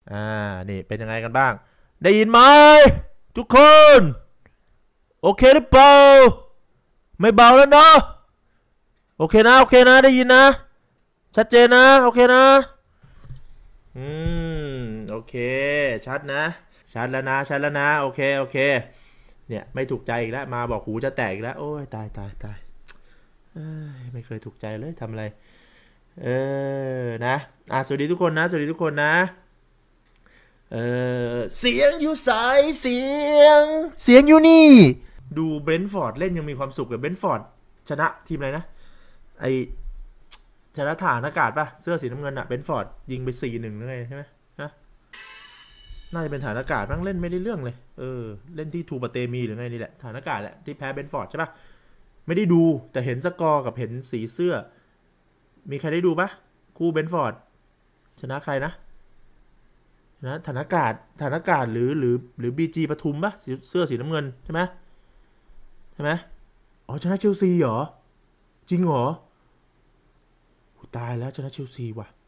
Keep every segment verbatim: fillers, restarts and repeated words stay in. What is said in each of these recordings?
อ่านี่เป็นยังไงกันบ้างได้ยินไหมทุกคน โอเคหรือเปล่าไม่เบาแล้วเนาะโอเคนะโอเคนะได้ยินนะชัดเจนนะโอเคนะอืมโอเคชัดนะชัดแล้วนะชัดแล้วนะโอเคโอเคเนี่ยไม่ถูกใจอีกแล้วมาบอกหูจะแตกอีกแล้วโอ้ยตายตายตายไม่เคยถูกใจเลยทำอะไรเออนะอ่ะสวัสดีทุกคนนะสวัสดีทุกคนนะเออเสียงอยู่สายเสียงเสียงอยู่นี่ดูเบรนท์ฟอร์ดเล่นยังมีความสุขกับเบรนท์ฟอร์ดชนะทีมอะไรนะไอชนะฐานอากาศป่ะเสื้อสีน้ำเงินอะเบรนท์ฟอร์ดยิงไปสี่หนึ่งเลยใช่ไหมนะน่าจะเป็นฐานอากาศบ้างเล่นไม่ได้เรื่องเลยเออเล่นที่ทูปเตมีหรือไงนี่แหละฐานอากาศแหละที่แพ้เบรนท์ฟอร์ดใช่ป่ะไม่ได้ดูแต่เห็นสกอร์กับเห็นสีเสื้อมีใครได้ดูปะคู่เบรนท์ฟอร์ดชนะใครนะนะฐานอากาศฐานอากาศหรือหรือหรือบีจีปทุมปะเสื้อสีน้ำเงินใช่ไหมใช่ไหมอ๋อชนะเชลซีเหรอจริงเหรอตายแล้วชนะเชลซีว่ะ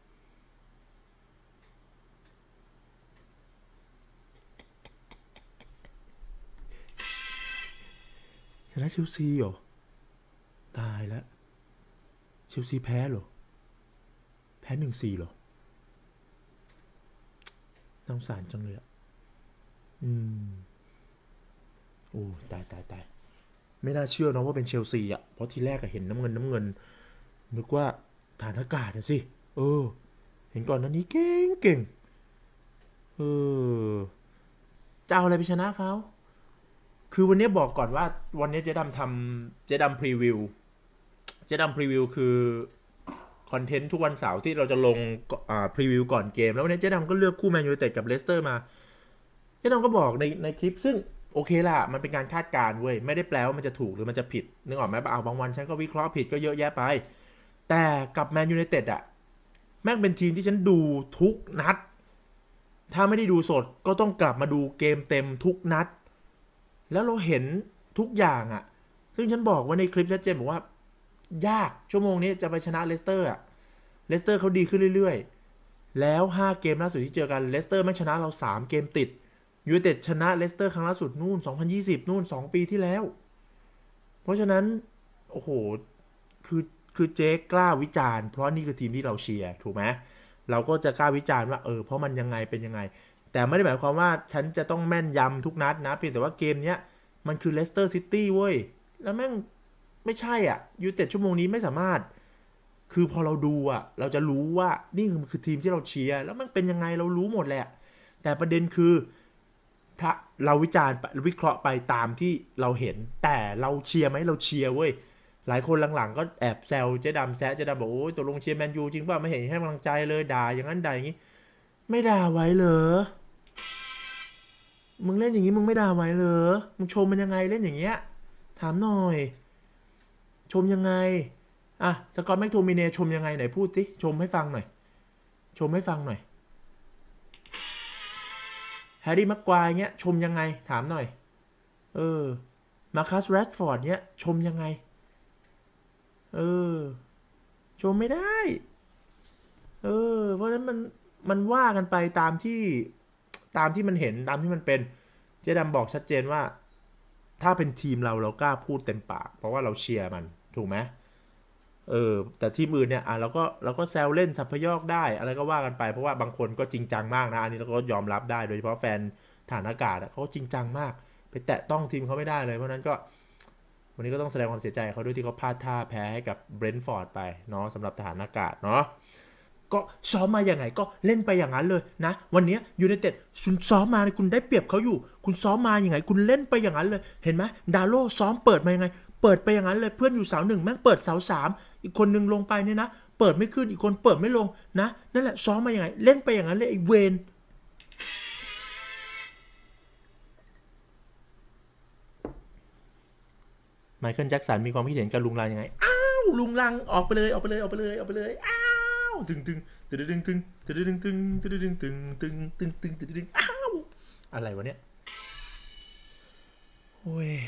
ชนะเชลซีเหรอตายแล้วเชลซีแพ้เหรอแพ้หนึ่งสี่เหรอน่าสงสารจังเลยอ่ะอืมโอ้ตายตายตายไม่น่าเชื่อนะว่าเป็นเชลซีอ่ะเพราะทีแรกอะเห็นน้ำเงินน้ำเงินนึกว่าฐานอากาศนะสิเออเห็นก่อนนั้นนี้เก่งเก่งเออจะเอาอะไรไปชนะเขาคือวันนี้บอกก่อนว่าวันนี้เจ๊ดำทำเจ๊ดำพรีวิวเจ๊ดำพรีวิวคือคอนเทนต์ทุกวันเสาร์ที่เราจะลงอ่าพรีวิวก่อนเกมแล้ววันนี้เจ๊ดำก็เลือกคู่แมนยูไนเต็ดกับเลสเตอร์มาเจ๊ดำก็บอกในในคลิปซึ่งโอเคล่ะมันเป็นการคาดการณ์เว้ยไม่ได้แปลว่ามันจะถูกหรือมันจะผิดนึกออกไหมเอาบางวันฉันก็วิเคราะห์ผิดก็เยอะแยะไปแต่กับแมนยูไนเต็ดอะแม่งเป็นทีมที่ฉันดูทุกนัดถ้าไม่ได้ดูสดก็ต้องกลับมาดูเกมเต็มทุกนัดแล้วเราเห็นทุกอย่างอะซึ่งฉันบอกว่าในคลิปชัดเจนบอกว่ายากชั่วโมงนี้จะไปชนะเลสเตอร์อะเลสเตอร์เขาดีขึ้นเรื่อยๆแล้วห้าเกมล่าสุดที่เจอกันเลสเตอร์ไม่ชนะเราสามเกมติดยูไนเต็ดชนะเลสเตอร์ครั้งล่าสุดนู่นสองพันยี่สิบนู่นสองปีที่แล้วเพราะฉะนั้นโอ้โหคือคือเจ๊กล้าวิจารณ์เพราะนี่คือทีมที่เราเชียร์ถูกไหมเราก็จะกล้าวิจารณ์ว่าเออเพราะมันยังไงเป็นยังไงแต่ไม่ได้หมายความว่าฉันจะต้องแม่นยำทุกนัดนะเพียงแต่ว่าเกมเนี้ยมันคือเลสเตอร์ซิตี้เว้ยแล้วแม่งไม่ใช่อ่ะยูไนเต็ดชั่วโมงนี้ไม่สามารถคือพอเราดูอ่ะเราจะรู้ว่านี่คือทีมที่เราเชียร์แล้วมันเป็นยังไงเรารู้หมดแหละแต่ประเด็นคือถ้าเราวิจารณ์วิเคราะห์ไปตามที่เราเห็นแต่เราเชียร์ไหมเราเชียร์เว้ยหลายคนหลังๆก็แอบแซวเจ๊ดำแซะเจ๊ดำบอกโอ้ยตกลงเชียร์แมนยูจริงป่ะไม่เห็นให้กำลังใจเลยด่าอย่างนั้นด่าอย่างนี้ไม่ด่าไว้เหรอมึงเล่นอย่างนี้มึงไม่ด่าไว้เหรอมึงชมมันยังไงเล่นอย่างเงี้ยถามหน่อยชมยังไงอ่ะสกอตแม็กโทมิเนชมยังไงไหนพูดสิชมให้ฟังหน่อยชมให้ฟังหน่อยแฮร์รี่แม็กควายเงี้ยชมยังไงถามหน่อยเออมาคัสแรดฟอร์ดเนี้ยชมยังไงเออชมไม่ได้เออเพราะฉะนั้นมันมันว่ากันไปตามที่ตามที่มันเห็นตามที่มันเป็นเจ๊ดำบอกชัดเจนว่าถ้าเป็นทีมเราเรากล้าพูดเต็มปากเพราะว่าเราเชียร์มันถูกไหมเออแต่ทีมอื่นเนี่ยอ่ะเราก็เราก็แซวเล่นสัพยอกได้อะไรก็ว่ากันไปเพราะว่าบางคนก็จริงจังมากนะอันนี้เราก็ยอมรับได้โดยเฉพาะแฟนฐานอากาศเขาจริงจังมากไปแตะต้องทีมเขาไม่ได้เลยเพราะนั้นก็วันนี้ก็ต้องแสดงความเสียใจเขาด้วยที่เขาพลาดท่าแพ้ให้กับเบรนท์ฟอร์ดไปเนาะสำหรับฐานอากาศเนาะ ก็ซ้อมมาอย่างไงก็เล่นไปอย่างนั้นเลยนะวันนี้ยูไนเต็ดคุณซ้อมมาคุณได้เปรียบเขาอยู่คุณซ้อมมาอย่างไงคุณเล่นไปอย่างนั้นเลยเห็นไหมดาโลซ้อมเปิดมายังไงเปิดไปอย่างนั้นเลยเพื่อนอยู่เสาหนึ่งแม่งเปิดเสาสามอีกคนนึงลงไปเนี่ยนะเปิดไม่ขึ้นอีกคนเปิดไม่ลงนะนั่นแหละซ้อมมาอย่างไงเล่นไปอย่างนั้นเลยไอ้เวนไมเคิลแจ็คสันมีความคิดเห็นกับลุงลังยังไงอ้าวลุงลังออกไปเลยออกไปเลยออกไปเลยออกไปเลยอ้าวตึงตึงตึงตึงตึงตึงตึงตึงตึงตึงตึงตึงตึงตึงตึงอ้าวอะไรวะเนี่ยโอ้ย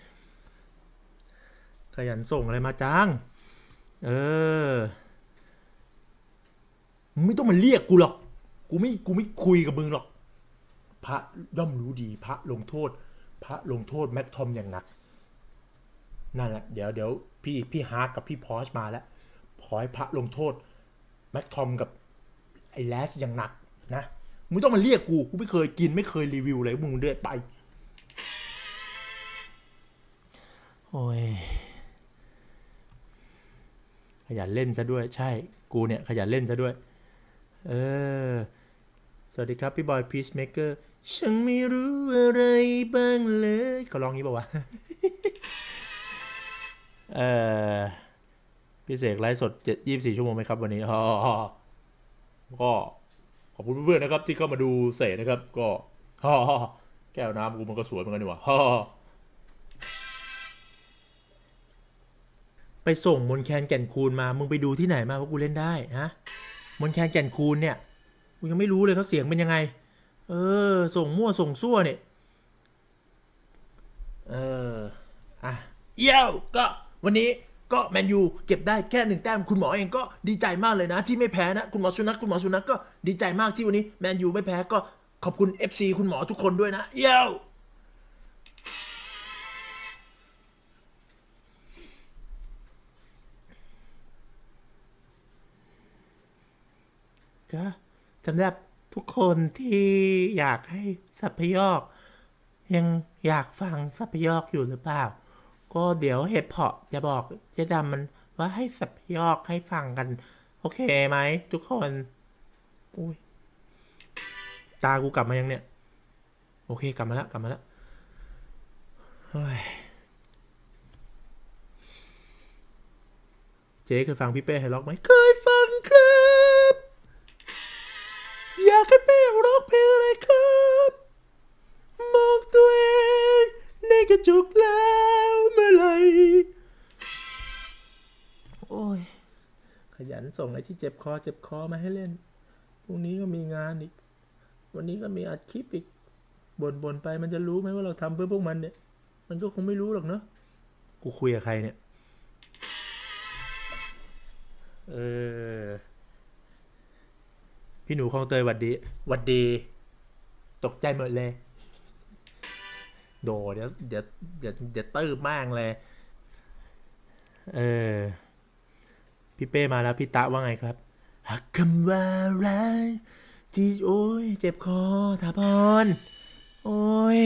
ขยันส่งอะไรมาจังเออไม่ต้องมาเรียกกูหรอกกูไม่กูไม่คุยกับมึงหรอกพระย่อมรู้ดีพระลงโทษพระลงโทษแม็กทอมอย่างหนักนั่นแหละเดี๋ยวเดี๋ยวพี่พี่ฮาร์กกับพี่พอชมาแล้วขอให้พระลงโทษแม็กทอมกับไอ้แลสอย่างหนักนะมึงต้องมาเรียกกูกูไม่เคยกินไม่เคยรีวิวเลยมึงเดือดไปโอ้ยขยันเล่นซะด้วยใช่กูเนี่ยขยันเล่นซะด้วยเออสวัสดีครับพี่บอยพีซเมเกอร์ฉันไม่รู้อะไรบ้างเลยเขาร้องงี้ป่าวะ เออพี่เสกไลฟ์สดเจ็ดยี่สิบสี่ชั่วโมงไหมครับวันนี้อ๋อก็ขอบคุณเพื่อนๆนะครับที่เข้ามาดูเสกนะครับก็ฮ่อแก้วน้ำกูมันก็สวยเหมือนกันดีว่ะฮ่อไปส่งมนแคนแก่นคูนมามึงไปดูที่ไหนมาว่ากูเล่นได้ฮะมนแคนแก่นคูนเนี่ยกูยังไม่รู้เลยเขาเสียงเป็นยังไงเออส่งมั่วส่งซั่วเนี่ยเอออ่ะเยี่ยวก็วันนี้ก็แมนยูเก็บได้แค่หนึ่งแต้มคุณหมอเองก็ดีใจมากเลยนะที่ไม่แพ้นะคุณหมอสุนัขคุณหมอสุนัขก็ดีใจมากที่วันนี้แมนยูไม่แพ้ก็ขอบคุณ เอฟ ซี คุณหมอทุกคนด้วยนะเยี่ยวก็สำหรับทุกคนที่อยากให้สัพยอกยังอยากฟังสัพยอกอยู่หรือเปล่าก็เดี๋ยวเหตุเพาะจะบอกเจ๊ดำมันว่าให้สัพยอกให้ฟังกันโอเคไหมทุกคนอุ้ยตากูกลับมายังเนี่ยโอเคกลับมาแล้วกลับมาแล้วเจ๊เคยฟังพี่เป้ไฮร็อกไหมเคยฟังครับอยากให้เป้ร้องเพลงอะไรครับมองตัวเองในกระจกแล้วเมื่อไหร่โอ้ยขยันส่งไอ้ที่เจ็บคอเจ็บคอมาให้เล่นพรุ่งนี้ก็มีงานอีกวันนี้ก็มีอัดคลิปอีกบ่นๆไปมันจะรู้ไหมว่าเราทำเพื่อพวกมันเนี่ยมันก็คงไม่รู้หรอกเนาะกูคุยกับใครเนี่ยเออพี่หนูคลองเตยหวัดดีหวัดดีตกใจหมดเลยโดเดี๋ยวเดี๋ยวเดี๋ยวเดี๋ยวตื้อมากเลยเออพี่เป้มาแล้วพี่ตะว่าไงครับหักคำว่ารักที่โอ้ยเจ็บคอถาพรโอ้ย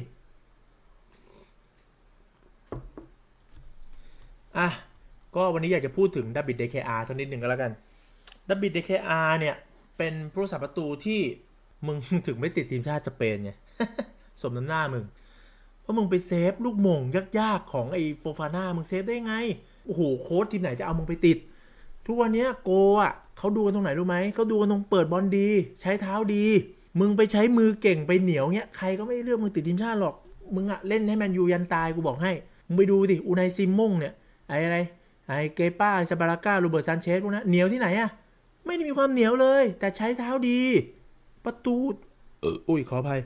อ่ะก็วันนี้อยากจะพูดถึงดับบิด ดี เค อาร์ สักนิดหนึ่งก็แล้วกันดับบิด ดี เค อาร์ เนี่ยเป็นผู้รักษาประตูที่มึงถึงไม่ติดทีมชาติสเปนไง สมน้ำหน้ามึงเพราะมึงไปเซฟลูกหม่งยากๆของไอ้โฟฟาน่ามึงเซฟได้ไงโอ้โหโค้ชทีมไหนจะเอามึงไปติดทุกวันนี้โกอ่ะเขาดูกันตรงไหนรู้ไหมเขาดูกันตรงเปิดบอลดีใช้เท้าดีมึงไปใช้มือเก่งไปเหนียวเนี้ยใครก็ไม่เลือกมึงติดทีมชาติหรอกมึงอะเล่นให้แมนยูยันตายกูบอกให้มึงไปดูสิอูไนซิมมงเนี่ยไอ้อะไรไอ้เกป้าซาบาราก้าโรเบิร์ตซานเชสพวกนั้นเหนียวที่ไหนอะไม่ได้มีความเหนียวเลยแต่ใช้เท้าดีประตูเอออุ้ยขออภัย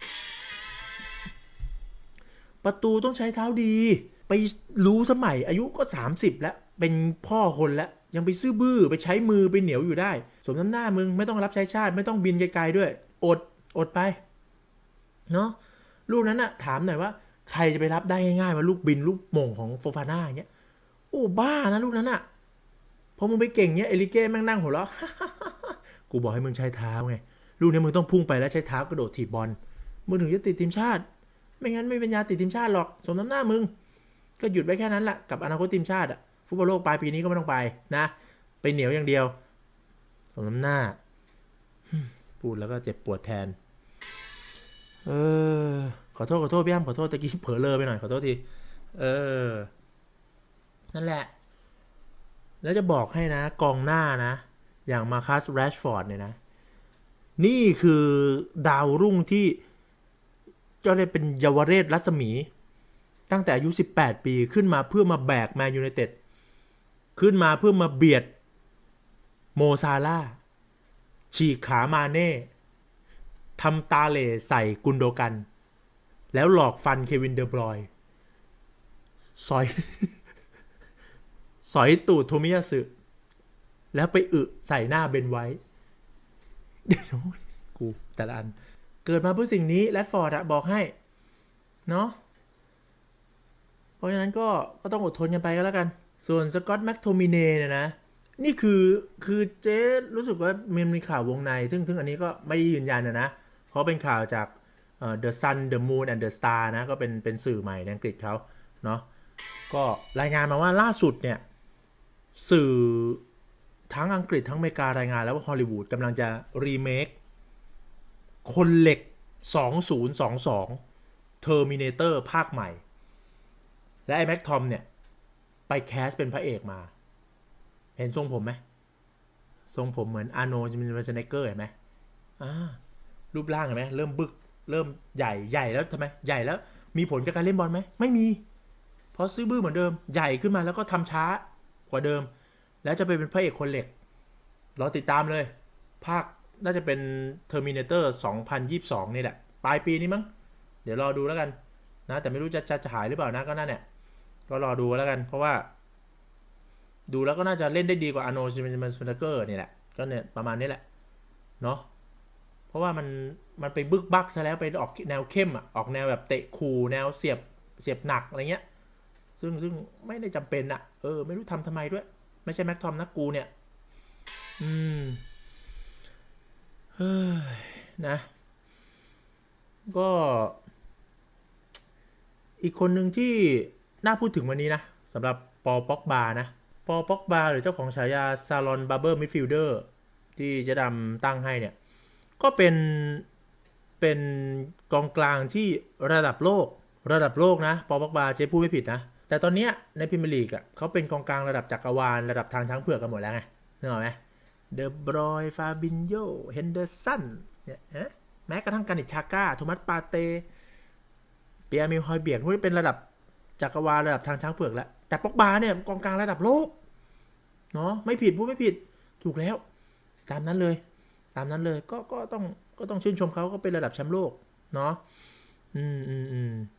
ประตูต้องใช้เท้าดีไปรู้สมัยอายุก็สามสิบแล้วเป็นพ่อคนแล้วยังไปซื้อบื้อไปใช้มือไปเหนียวอยู่ได้สมน้ำหน้ามึงไม่ต้องรับใช้ชาติไม่ต้องบินไกลๆด้วยอดอดไปเนาะลูกนั้นอะถามหน่อยว่าใครจะไปรับได้ง่ายๆว่าลูกบินลูกโมงของโฟฟาน่าอย่างเงี้ยโอ้บ้านะลูกนั้นอะพอมึงไปเก่งเงี้ยเอลิเก้แม่งนั่งหัวเราะ กูบอกให้มึงใช้เท้าไงลูกนี้มึงต้องพุ่งไปแล้วใช้เท้ากระโดดถีบบอลมึงถึงจะติดทีมชาติไม่งั้นไม่เป็นยาติดทีมชาติหรอกสมน้ำหน้ามึงก็หยุดไว้แค่นั้นแหละกับอนาคตทีมชาติอะฟุตบอลโลกปลายปีนี้ก็ไม่ต้องไปนะไปเหนียวอย่างเดียวสมน้ำหน้าพูดแล้วก็เจ็บปวดแทนเออขอโทษขอโทษพี่อ้ำขอโทษตะกี้เผลอเลอไปหน่อยขอโทษทีเออนั่นแหละแล้วจะบอกให้นะกองหน้านะอย่างมาคัสแรชฟอร์ดเนี่ยนะนี่คือดาวรุ่งที่ก็เลยเป็นเยาวเรศรัศมีตั้งแต่อายุสิบแปดปีขึ้นมาเพื่อมาแบกแมนยูไนเต็ดขึ้นมาเพื่อมาเบียดโมซาล่าฉีกขามาเน่ทำตาเหล่ใส่กุนโดกันแล้วหลอกฟันเควินเดอบรอยสอย สอยตูดโทมิยาสึแล้วไปอึใส่หน้าเบนไว้กูแต่ละอันเกิดมาเพื่อสิ่งนี้แรดฟอร์ดอะบอกให้เนาะเพราะฉะนั้นก็ก็ต้องอดทนกันไปก็แล้วกันส่วนสกอตต์แม็กโทมิเน่เนี่ยนะนี่คือคือเจ๊รู้สึกว่ามันมีข่าววงในซึ่งซึ่งอันนี้ก็ไม่ได้ยืนยันนะนะเพราะเป็นข่าวจากเอ่อ The Sun The Moon and The Star นะก็เป็นเป็นสื่อใหม่ในอังกฤษเขาเนาะก็รายงานมาว่าล่าสุดเนี่ยสื่อทั้งอังกฤษทั้งอเมริการายงานแล้วว่าฮอลลีวูดกำลังจะรีเมคคนเหล็กสองพันยี่สิบสอง Terminator ภาคใหม่และไอ้แม็กทอมเนี่ยไปแคสเป็นพระเอกมาเห็นทรงผมไหมทรงผมเหมือนอาร์โนลด์ ชวาร์เซเนกเกอร์เห็นไหมอ่ารูปร่างเห็นไหมเริ่มบึกเริ่มใหญ่ใหญ่แล้วทำไมใหญ่แล้วมีผลกับการเล่นบอลไหมไม่มีเพราะซื้อบื้อเหมือนเดิมใหญ่ขึ้นมาแล้วก็ทำช้ากว่าเดิมแล้วจะไปเป็นพระเอกคนเหล็กรอติดตามเลยภาคน่าจะเป็น Terminator สองพันยี่สิบสองนี่แหละปลายปีนี้มั้งเดี๋ยวรอดูแล้วกันนะแต่ไม่รู้จะจะจะหายหรือเปล่านะก็นั่นแหละก็รอดูแล้วกันเพราะว่าดูแล้วก็น่าจะเล่นได้ดีกว่าอาร์โนลด์ ชวาร์เซเนกเกอร์นี่แหละก็เนี่ยประมาณนี้แหละเนาะเพราะว่ามันมันไปบึกบักซะแล้วไปออกแนวเข้มอ่ะออกแนวแบบเตะคูแนวเสียบเสียบหนักอะไรเงี้ยซึ่งซึ่งไม่ได้จำเป็นอ่ะเออไม่รู้ทำทำไมด้วยไม่ใช่แม็กทอมนะกูเนี่ยอืมเฮ้ยนะก็อีกคนหนึ่งที่น่าพูดถึงวันนี้นะสำหรับปอป็อกบานะปอป็อกบาหรือเจ้าของฉายาซาลอนบาร์เบอร์มิดฟิลเดอร์ที่เจะดำตั้งให้เนี่ยก็เป็นเป็นกองกลางที่ระดับโลกระดับโลกนะปอป็อกบาเจ๊พูดไม่ผิดนะแต่ตอนนี้ในพรีเมียร์ลีกอ่ะเขาเป็นกองกลางระดับจักรวาลระดับทางช้างเผือกกันหมดแล้วไงนึกออกไหมเดอบรอยฟาบินโญเฮนเดอร์สันเนี่ยแม้กระทั่งกานิชชาก้าโทมัสปาเตเปียร์มิลฮอยเบียร์พวกนี้เป็นระดับจักรวาลระดับทางช้างเผือกแล้วแต่ป็อกบาเนี่ยกองกลางระดับโลกเนาะไม่ผิดพูดไม่ผิดถูกแล้วตามนั้นเลยตามนั้นเลยก็ก็ต้องก็ต้องชื่นชมเขาก็เป็นระดับแชมป์โลกเนาะอืมอืมอืม